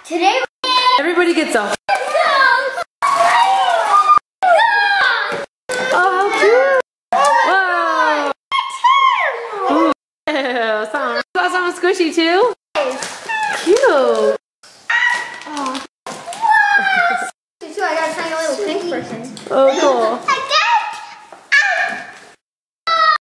Today everybody gets a. Oh, how cute! Whoa! Ooh, something squishy too. Cute. oh. So I gotta find a little pink person. Okay.